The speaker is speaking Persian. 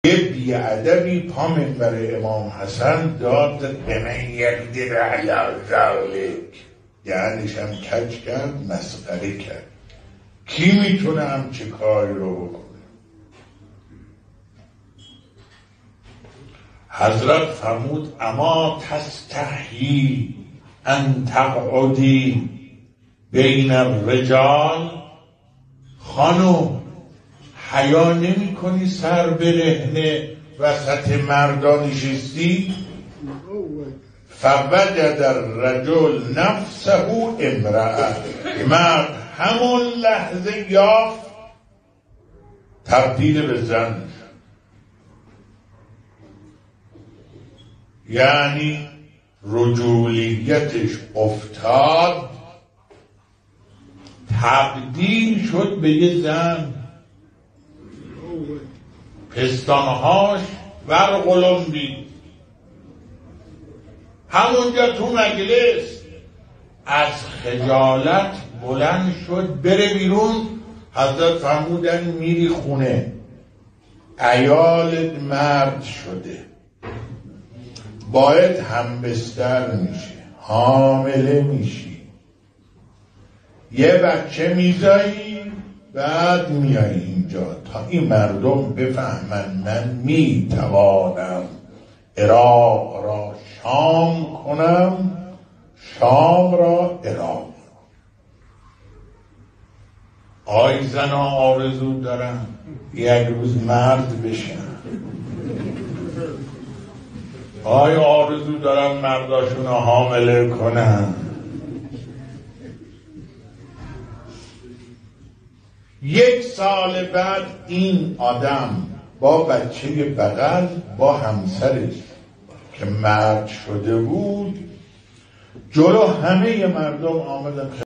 یه بیادبی پا منبر امام حسن داد به من یقدر علی ذلک، یعنیش هم کج کرد، مسخره کرد. کی میتونه همچه کاری رو بکنه؟ حضرت فرمود اما تستحیی ان تقعدی بین الرجال، خانم حیا نمی کنی سر برهنه وسط مردا نشستی؟ فوجد الرجل نفسه امرأة، مرد همون لحظه یافت تبدیل به زن، یعنی رجولیتش افتاد، تبدیل شد به یه زن. پستانهاش ورقلمبی، همونجا تو مجلس از خجالت بلند شد بره بیرون. حضرت فرمودن میری خونه، عیالت مرد شده، باید همبستر میشه، حامله میشی، یه بچه میزایی، بعد میای اینجا تا این مردم بفهمن من میتوانم عراق را شام کنم، شام را عراق. آی زنا آرزو دارن یک روز مرد بشن، آی آرزو دارن مرداشون رو حامله کنن. یک سال بعد این آدم با بچه بغل با همسرش که مرد شده بود جلو همه مردم آمدن